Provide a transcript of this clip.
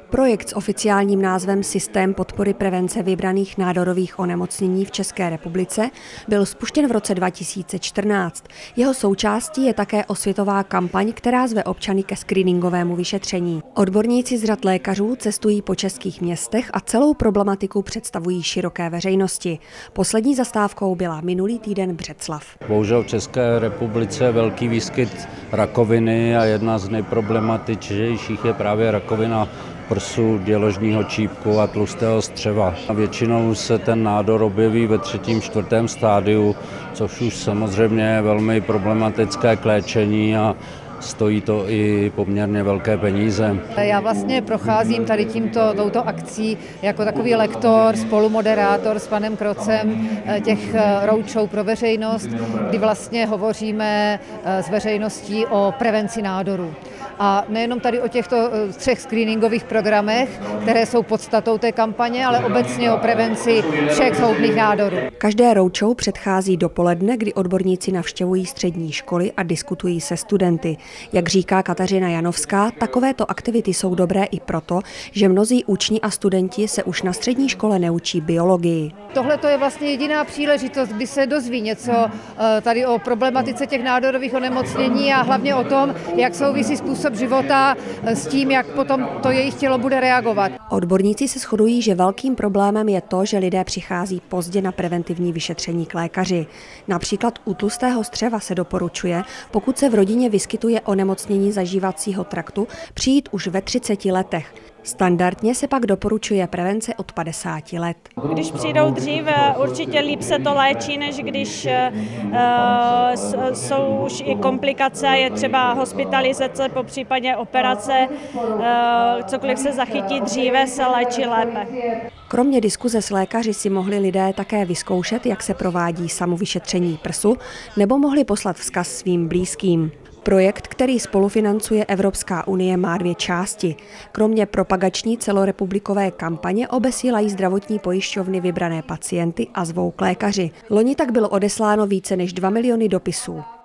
Projekt s oficiálním názvem Systém podpory prevence vybraných nádorových onemocnění v České republice byl spuštěn v roce 2014. Jeho součástí je také osvětová kampaň, která zve občany ke screeningovému vyšetření. Odborníci z řad lékařů cestují po českých městech a celou problematiku představují široké veřejnosti. Poslední zastávkou byla minulý týden Břeclav. Bohužel v České republice je velký výskyt rakoviny a jedna z nejproblematičtějších je právě rakovina prsu, děložního čípku a tlustého střeva. A většinou se ten nádor objeví ve 3., 4. stádiu, což už samozřejmě je velmi problematické k léčení a stojí to i poměrně velké peníze. Já vlastně procházím tady touto akcí jako takový lektor, spolumoderátor s panem Krocem těch roadshow pro veřejnost, kdy vlastně hovoříme s veřejností o prevenci nádoru. A nejenom tady o těchto 3 screeningových programech, které jsou podstatou té kampaně, ale obecně o prevenci všech zhoubných nádorů. Každé roadshow předchází dopoledne, kdy odborníci navštěvují střední školy a diskutují se studenty. Jak říká Kateřina Janovská, takovéto aktivity jsou dobré i proto, že mnozí uční a studenti se už na střední škole neučí biologii. Tohle to je vlastně jediná příležitost, kdy se dozví něco tady o problematice těch nádorových onemocnění a hlavně o tom, jak souvisí způsob života s tím, jak potom to jejich tělo bude reagovat. Odborníci se shodují, že velkým problémem je to, že lidé přichází pozdě na preventivní vyšetření k lékaři. Například u tlustého střeva se doporučuje, pokud se v rodině vyskytuje onemocnění zažívacího traktu, přijít už ve 30 letech. Standardně se pak doporučuje prevence od 50 let. Když přijdou dříve, určitě líp se to léčí, než když jsou už i komplikace, je třeba hospitalizace, popřípadě operace, cokoliv se zachytí dříve, se léčí lépe. Kromě diskuze s lékaři si mohli lidé také vyzkoušet, jak se provádí samovyšetření prsu, nebo mohli poslat vzkaz svým blízkým. Projekt, který spolufinancuje Evropská unie, má 2 části. Kromě propagační celorepublikové kampaně obesílají zdravotní pojišťovny vybrané pacienty a zvou k lékaři. Loni tak bylo odesláno více než 2 miliony dopisů.